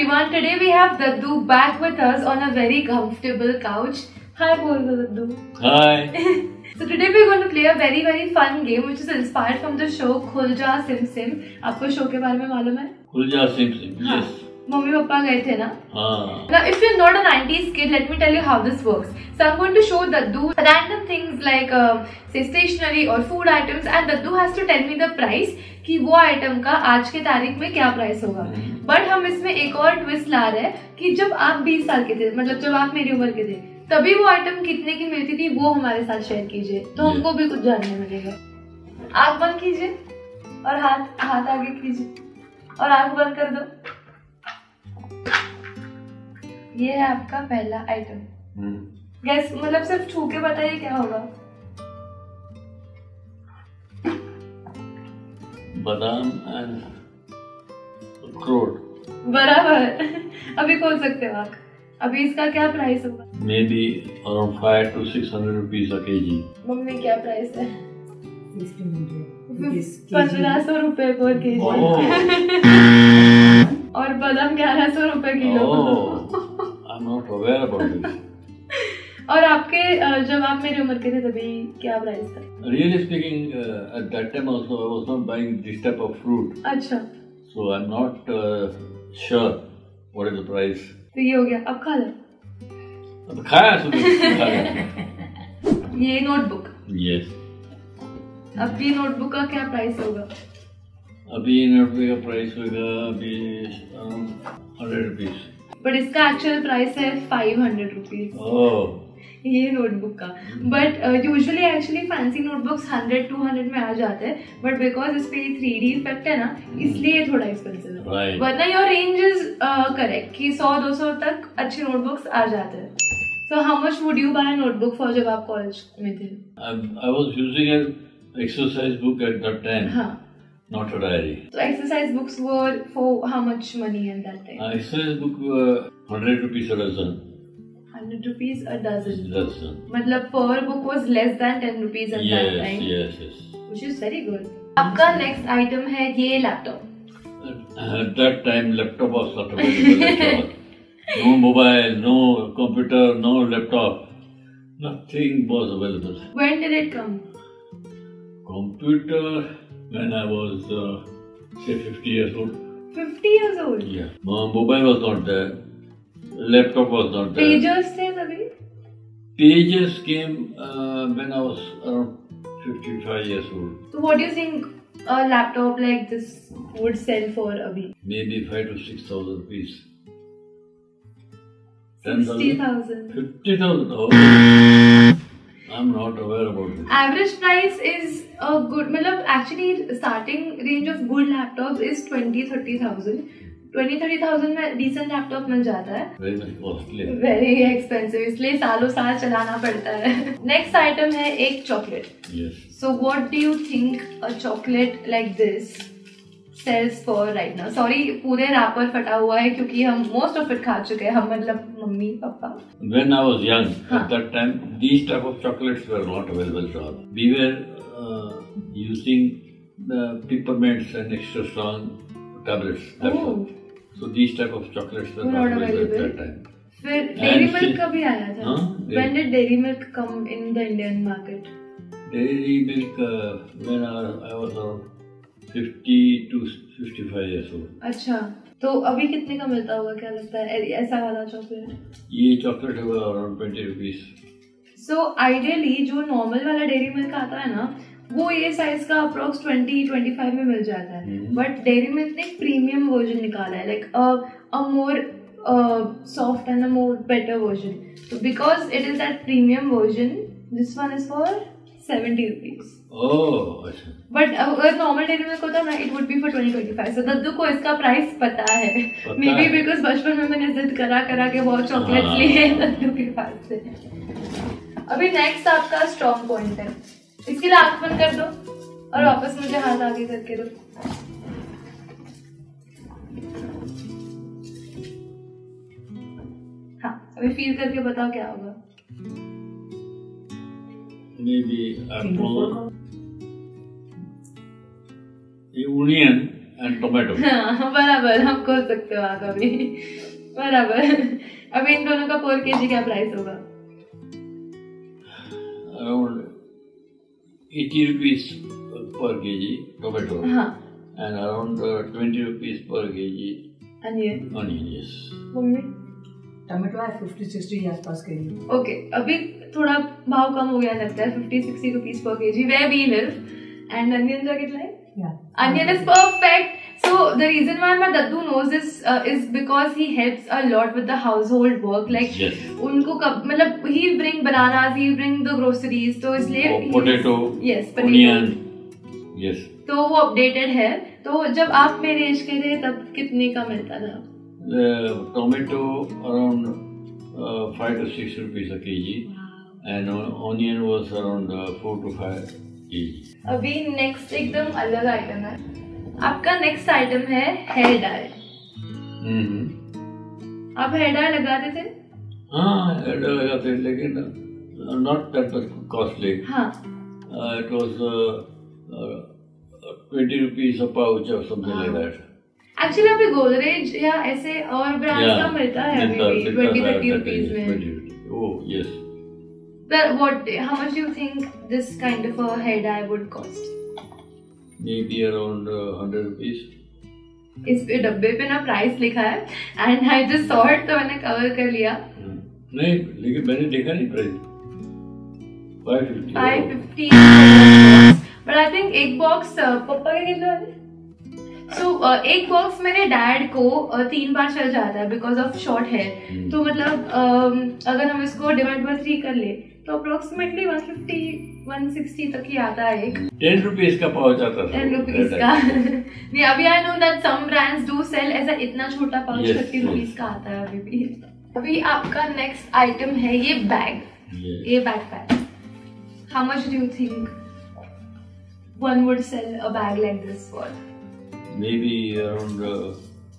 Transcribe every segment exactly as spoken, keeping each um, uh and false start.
everyone, today we have Daddu back with us on a very comfortable couch. Hi, bol Daddu. Hi. So today we're going to play a very very fun game which is inspired from the show Khul Ja Sim Sim. आपको show के बारे में मालूम है? खुल जा SIM SIM. Yes. Mummy papa गए थे ना? हाँ. Now if you're not a nineties kid, let me tell you how this works. So I'm going to show Daddu random things like uh, say stationery or food items and Daddu has to tell me the price कि वो item का आज के तारीख में क्या price होगा. But हम इसमें एक और ट्विस्ट ला रहे हैं कि जब आप बीस साल के थे, मतलब जब आप मेरी उम्र के थे, तभी वो आइटम कितने की मिलती थी वो हमारे साथ शेयर कीजिए, तो हमको भी कुछ जानने मिलेगा. आंख बंद कीजिए और हाथ हाथ आगे कीजिए और आंख बंद कर दो. ये है आपका पहला आइटम. गैस मतलब सिर्फ छू के बताइए क्या होगा. बादाम एंड अखरोट. बराबर. अभी खोल सकते हो आप. अभी इसका क्या प्राइस होगा? May be around five to six hundred rupees a K G. Mummy क्या प्राइस है? पंद्रह सौ रुपए पर के जी. और बादाम ग्यारह सौ रुपए kilo. I am not aware about this. और आपके जब आप मेरी उम्र के थे तभी क्या प्राइस था? Really speaking, uh, at that time also I was not buying this type of fruit. अच्छा. So I'm not uh, sure what is the price. तो ये हो गया. अब खा लो. अब खाया सुबह. ये नोटबुक. Yes. अब ये नोटबुक का क्या प्राइस होगा? अभी नोटबुक का प्राइस होगा अभी हंड्रेड रुपीज. बट इसका एक्चुअल प्राइस है फाइव हंड्रेड रुपीज. ओह. ये नोटबुक का. But usually actually fancy notebooks hundred two hundred में आ जाते हैं, बट बिकॉज इस पे थ्री डी इफेक्ट है ना, इसलिए थोड़ा एक्सपेंसिव है. right. वरना योर रेंज इज करेक्ट कि सौ दो सौ तक अच्छे नोटबुक्स आ जाते हैं. So how much would you buy notebook for जब आप कॉलेज में थे? I was using an exercise book at that time. हाँ. Not a diary. So exercise books were for how much money in that time? Uh, exercise book were hundred rupees a dozen. Hundred rupees a dozen. Dozen. मतलब per book was less than ten rupees at yes, that time. Yes, yes, yes. Which is very good. आपका next item है ये laptop. At that time, laptop was not available. No mobile, no computer, no laptop. Nothing was available. When did it come? Computer. When I was, uh, say, fifty years old. fifty years old? Yeah. My mobile was not there. Laptop was not there. Pages थे तभी? Pages came uh, when I was around fifty-five years old. So what do you think a laptop like this would sell for अभी? Maybe five to six thousand rupees. Sixty thousand. Fifty thousand. Oh. I'm not aware about it. Average price is a good. मतलब actually starting range of good laptops is twenty thirty thousand. Twenty thirty thousand में decent laptop मिल जाता है. Very much costly. Very expensive. इसलिए सालों साल चलाना पड़ता है. Next item है एक chocolate. Yes. So what do you think a chocolate like this sells for right now? Sorry, पूरे रैपर फटा हुआ है क्योंकि हम most of it खा चुके हैं. हम मतलब mummy papa. When I was young, हाँ. at that time, these type of chocolates were not available to us. We were uh, using the peppermints and extra strong tablets. That's oh. all. So these type of chocolates were not, not available available at that time. फिर Dairy Milk she, कभी आया था? huh? When did Dairy Milk come in the Indian market? Dairy Milk uh, when I, I was around fifty to fifty-five years old. अच्छा, तो अभी कितने का मिलता होगा क्या लगता है ऐसा वाला चॉकलेट? ये चॉकलेट है around twenty rupees. So ideally जो नॉर्मल वाला डेयरी मिल्क आता है ना, वो ये साइज का अप्रोक्स ट्वेंटी ट्वेंटी फाइव में मिल जाता है. बट डेयरी मिल्क ने एक प्रीमियम वर्जन निकाला है, like a more soft and a more better version. तो because it is that premium version, this one is for seventy rupees. Oh अच्छा. But अगर नॉर्मल डेयरी मिल्क होता ना, it would be for twenty twenty five. So दद्दू को इसका price पता है. मे बी बिकॉज बचपन में मैंने जिद करा करा के बहुत चॉकलेट्स लिए दद्दू के पास से. अभी नेक्स्ट आपका स्ट्रॉन्ग पॉइंट है. इसके लिए आंख बंद कर दो और वापस मुझे हाथ आगे करके दो. हाँ, अभी फील करके बताओ क्या होगा. Maybe apple, the onion and tomato. हाँ बराबर, आप खोल सकते हो आगे भी बराबर. अभी इन दोनों का पर केजी क्या प्राइस होगा? Around eighty rupees per kg tomato. हाँ. And around uh, twenty rupees per kg onion. onion. Yes. मम्मी टमाटो है फिफ्टी सिक्सटी के आसपास के जी. ओके, अभी थोड़ा भाव कम हो गया लगता है, fifty sixty rupees per KG where we live. And onion का कितना है? Onion is perfect. So the reason why my daddu knows this uh, is because he helps a lot with the household work. Like Yes. उनको कब मतलब he'll bring bananas, he'll bring the groceries. तो इसलिए Oh, potato. Yes, potato. Onion. Yes. तो वो updated है. तो जब आप मेरे एज के थे तब कितने का मिलता था? The tomato around uh, five to six rupees a kg, and uh, onion was around uh, four to five kg. अभी नेक्स्ट एकदम अलग आइटम है. आपका नेक्स्ट आइटम है हेयर डाई. Mm-hmm. आप हेयर डाई लगाते थे? हाँ, हेयर डाई लगाते थे, लेकिन not that much costly. हाँ. Uh, it was uh, uh, twenty rupees a pouch or something like that. Actually अभी गोदरेज या ऐसे और ब्रांड्स का मिलता है अभी ट्वेंटी थर्टी रुपीज में. Oh yes. But what? How much do you think this kind of a hair dye would cost? Maybe around uh, hundred rupees. इस पे डब्बे पे ना प्राइस लिखा है and I just saw it, तो मैंने कवर कर लिया. नहीं, लेकिन मैंने देखा नहीं price. five fifty. five fifty. But I think एक बॉक्स पापा के कितने वाले? सो so, uh, एक बॉक्स मेरे डैड को uh, तीन बार चल जाता है बिकॉज ऑफ शॉर्ट हेयर. तो मतलब uh, अगर हम इसको डिवाइड बाय थ्री कर ले तो approximately one fifty one sixty तक ही आता है. एक टेन रुपीज का पाउच आता था. टेन रुपीज का. नहीं, अभी I know that some brands do sell ऐसा इतना छोटा पाउच yes, थर्टी रुपीज का आता है अभी भी. अभी आपका नेक्स्ट आइटम है ये बैग. yes. ये backpack. How much do you think one would sell a bag like this for? Maybe around uh,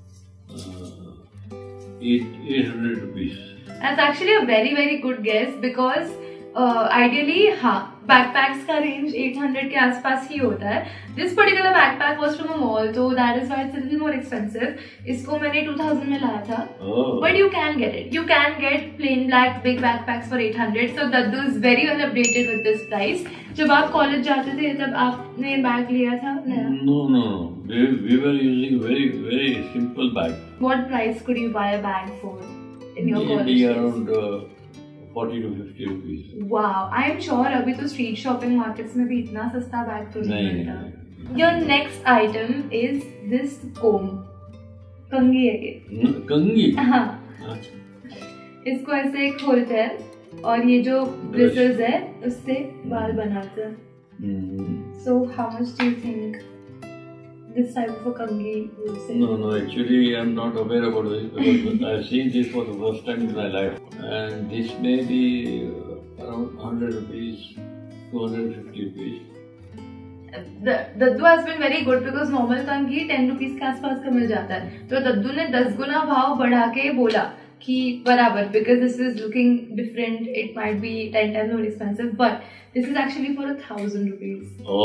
uh, eight eight hundred rupees. That's actually a very very good guess because uh, ideally हाँ backpacks का range eight hundred के आसपास ही होता है. This particular backpack was from a mall, so that is why it's a little more expensive. इसको मैंने two thousand में लाया था. Oh. But you can get it. You can get plain black big backpacks for eight hundred. So Daddu is very well updated with this price. जब आप college जाते थे तब आपने बैग लिया था नया? No, no, no. We, we were using very, very simple bag. What price could you buy a bag for in your college Maybe days? around uh, forty to fifty rupees. Wow, I am sure अभी तो street shopping markets में भी इतना सस्ता bag तो नहीं नहीं, मिलता. नहीं. Your next item is this comb. कंघी है ये. न- कंघी. हाँ. अच्छा. इसको ऐसे खोलते हैं और ये जो ब्रिसल्स है उससे बाल बनाते हैं. Mm. So how much do you think this type of a kangi would sell? No, no. Actually, I'm not aware about this because I've seen this for the first time in my life, and this may be uh, around hundred rupees, two hundred fifty rupees. The Daddu has been very good because normal कंघी ten rupees के आसपास का मिल जाता है. तो दद्दू ने दस गुना भाव बढ़ा के बोला कि बराबर because this is looking different, it might be ten times more expensive, but this is actually for a thousand rupees.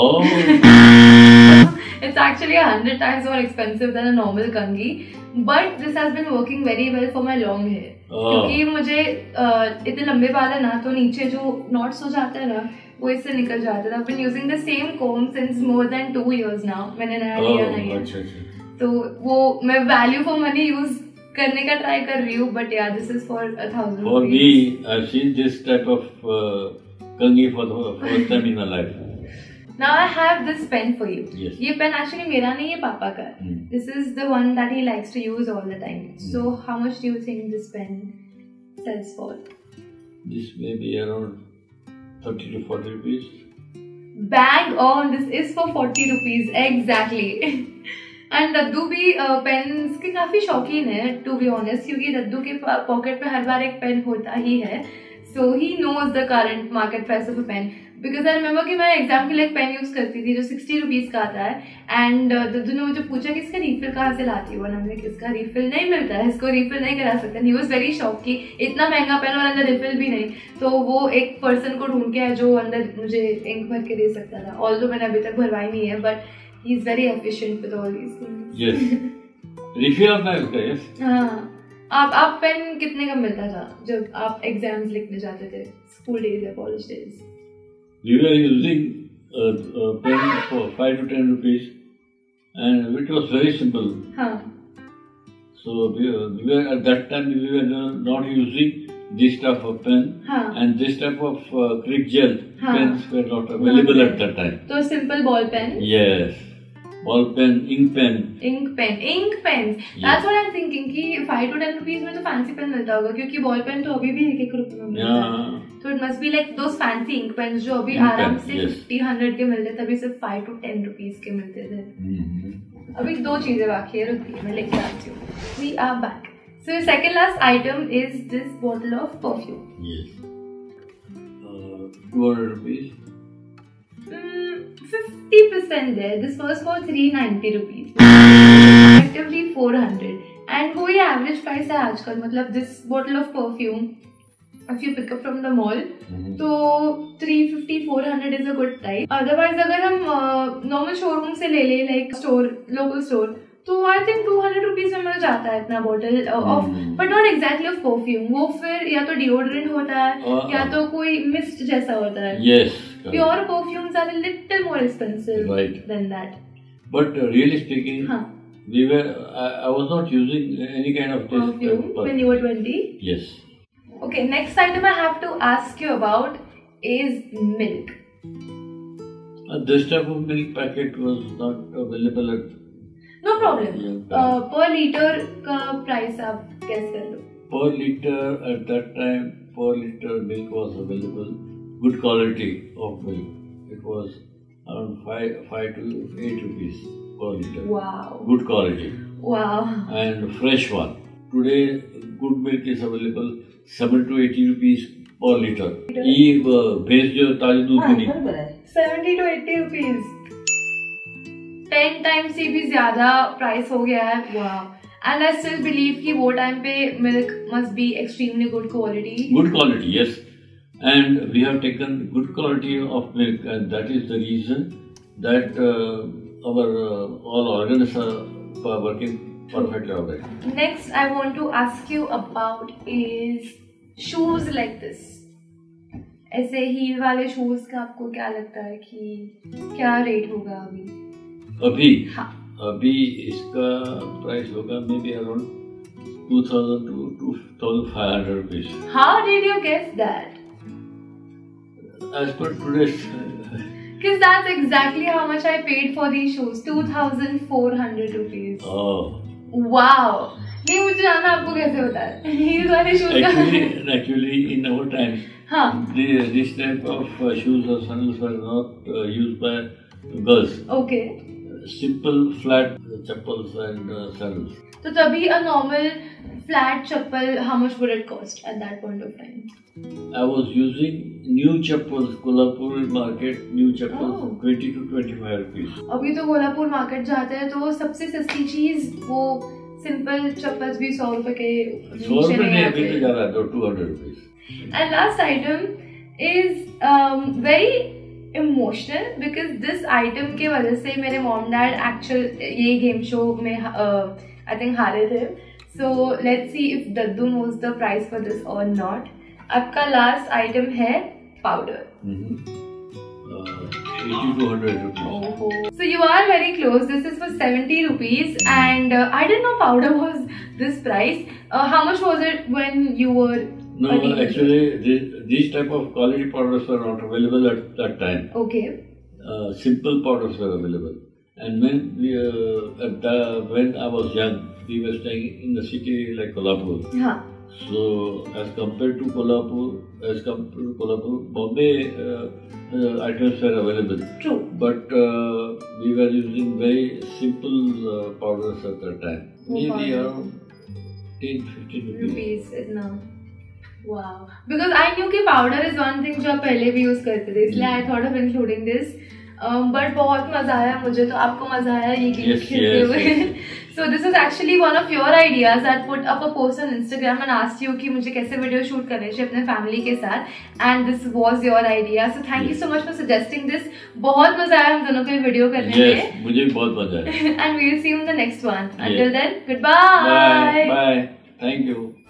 Oh. It's actually a hundred times more expensive than a normal कंघी, but this has been working very well for my long hair. Oh. क्योंकि मुझे uh, इतने लंबे बाल है ना, तो नीचे जो knots हो जाते हैं ना वो इससे निकल जाते हैं. I've been using the same comb since more than two years now. मैंने नया लिया नहीं है. अच्छा अच्छा. तो वो मैं value for money use करने का ट्राई कर रही हूँ, but yeah, this is for a thousand For rupees. me, I've seen this type of uh, kangi for the first time in my life. Now I have this pen for you. Yes. ये pen actually मेरा नहीं है, पापा का. Hmm. This is the one that he likes to use all the time. Hmm. So how much do you think this pen sells for? This may be around thirty to forty rupees. Bang on! This is for forty rupees exactly. And दद्दू भी pens के काफी शौकीन है to be honest, क्योंकि दद्दू के pocket में हर बार एक पेन होता ही है. So he knows the current market price of a pen. Because I remember कि मैं एग्जाम के लिए एक पेन यूज करती थी जो सिक्सटी रुपीज का आता है, एंड दद्दू ने मुझे पूछा कि इसका रीफिल कहाँ से लाती हो, हमने इसका रीफिल नहीं मिलता है, इसको रीफिल नहीं करा सकते. ही वाज वेरी शॉक कि इतना महंगा पेन और अंदर रीफिल भी नहीं. तो वो एक पर्सन को ढूंढ के है जो अंदर मुझे इंक भर के दे सकता था. ऑल्दो मैंने अभी तक भरवाई नहीं है, but He's very efficient with all these things. Yes. Refill of my yes. हाँ. आप आप पेन कितने का मिलता था जब आप एग्जाम्स लिखने जाते थे? स्कूल डेज या college days? We were using a, a pen for five to ten rupees, and it was very simple. हाँ. So we were, we were at that time we were not using this type of pen, हाँ. and this type of uh, Crick gel हाँ. pens were not available at that time. तो simple ball pen. Yes, ball pen, ink pen. Ink pen, ink pens. Yes. That's what I'm thinking कि five to ten rupees में तो fancy pen मिलता होगा क्योंकि ball pen तो अभी भी एक एक रुपए में मिलता है. Yeah. So it must be like those fancy ink pens जो अभी Ink आराम pen, से yes. fifty, one hundred के मिलते तभी सिर्फ five to ten rupees के मिलते थे. Mm-hmm. अभी दो चीजें बाकी है, रुकिए मैं लेके आती हूँ. We are back. So the second last item is this bottle of perfume. Yes. Uh, two hundred rupees. Mm, fifty percent there. This was for three ninety rupees. Effectively four hundred. And वही average price है आजकल. मतलब this bottle of perfume, if you pick up from the mall, Mm-hmm. तो three fifty, four hundred is a good price. Otherwise अगर हम uh, normal showroom से ले ले like store, local store, तो I think two hundred rupees में मिल जाता है इतना bottle of, Mm-hmm. but not exactly of perfume. वो फिर या तो deodorant होता है Uh-uh. या तो कोई mist जैसा होता है. Yes. Pure perfumes are a little more expensive Right. than that. But uh, really speaking, Huh. we were. I, I was not using any kind of this. Perfume uh, when you were twenty. Yes. Okay, next item I have to ask you about is milk. Uh, this type of milk packet was not available at. No problem. Yeah. Uh, per liter का price आप guess कर लो. Per liter at that time, per liter milk was available. Good quality of milk. It was around five, five to eight rupees per liter. Wow. Good quality Wow. and fresh one. Today, good milk is available seven to eighty rupees per liter. ये भैंस जो ताजी दूध हाँ, की बराबर है. seventy to eighty rupees. ten times से भी ज्यादा price हो गया है. Wow. And I still believe कि वो time पे milk must be extremely good quality. good quality, yes. And we have taken good quality of milk, and that is the reason that uh, our uh, all organs are working perfectly all right. Next, I want to ask you about is shoes like this. ऐसे heel वाले shoes का आपको क्या लगता है कि क्या rate होगा अभी? अभी हाँ. अभी इसका प्राइस होगा may be around two thousand to two thousand five hundred rupees. How did you guess that? As per today's. Because that's exactly how much I paid for these shoes. two thousand four hundred rupees. Oh. Wow. नहीं मुझे जानना आपको कैसे होता है heal वाले shoes का. Actually, actually, in our times, हाँ. the, this type of uh, shoes or sandals were not uh, used by girls. Okay. Simple flat chappals and uh, sandals. तो तभी a normal flat chappal, how much would it cost at that point of time? I was using new chappals, Kolhapur market, new chappals, Oh. twenty to twenty-five rupees. अभी तो Kolhapur market जाते हैं तो सबसे सस्ती चीज वो सिंपल चप्पल्स भी सौ रुपए के सौ नीचे रुपए नहीं नहीं अभी तो आते. जा रहा है तो two hundred rupees. And last item is um, very emotional because this item के वजह से मेरे mom dad actual ये game show में uh, I think हारे थे. So let's see if Daddu knows the price for this or not. आपका last item है powder. Mm-hmm. Uh, eighty to one hundred rupees. Oh. So you are very close. This is for seventy rupees, and uh, I didn't know powder was this price. Uh, how much was it when you were? No, a teenager? actually, this, these type of quality powders were not available at that time. Okay. Uh, simple powders were available. And when we, uh, at the, when I was young, we were staying in the city like Kolhapur. हाँ. So, as compared to Kolhapur, as compared to Kolhapur, Bombay uh, uh, items were available. True. But uh, we were using very simple uh, powders at that time. Oh, Maybe powder. around ten, fifteen rupees. Rupees is now. Wow. Because I knew कि powder is one thing जो आप पहले भी use करते थे, इसलिए I thought of including this. बट बहुत मजा आया मुझे, तो आपको मजा आया ये गेम Yes, खेलते yes, हुए? yes. So this is actually one of your ideas that put up a post on Instagram and asked you कि मुझे कैसे वीडियो शूट करने चाहिए अपने फैमिली के साथ, and this was your idea. So thank you so much for suggesting this. बहुत मजा आया हम दोनों को ये वीडियो करने में. Yes, मुझे भी बहुत मजा आया. And we will see you in the next one. Until Yes. then, goodbye. Bye. Bye. Thank you.